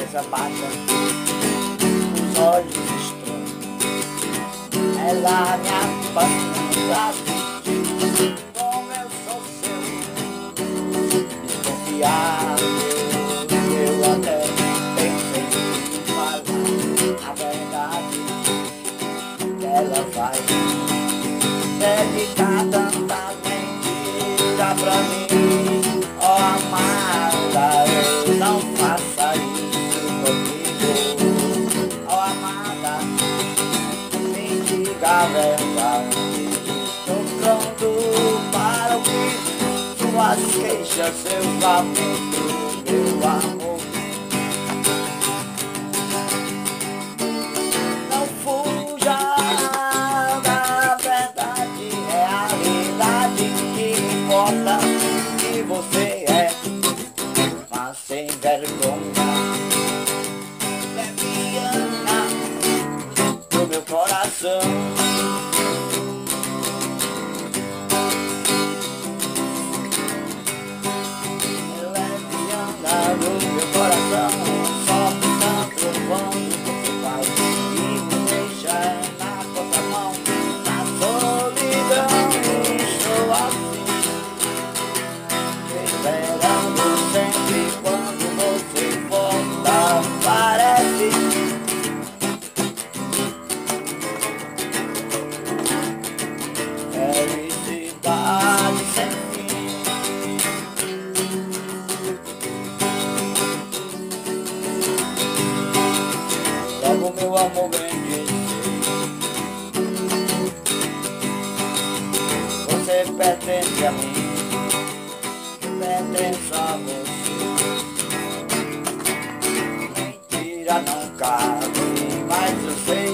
cabeça baixa, os olhos estranhos. Ela me apanha no braço, como eu sou seu, desconfiado. Eu até pensei em falar a verdade, que ela vai dedicar tanta mentira pra mim. Oh amada, não faça isso comigo. Oh amada, me diga a verdade. Estou pronto para ouvir suas queixas, seus lamentos, meu amor. Não fuja da verdade, realidade que importa. Que você é mas sem vergonha, leviana do meu coração. Leviana do meu coração, sofre tanto quando você vai e me deixa na contramão, na solidão. Estou assim, esperando sempre quando você volta, parece felicidade sem fim. Logo meu amor vem dizer, você pertence a mim, pertenço a você. Mentira não cabe, mas eu sei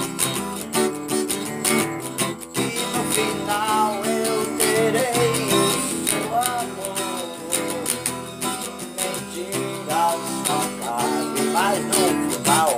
que no final eu terei seu amor. Mentiras não cabe, mas no final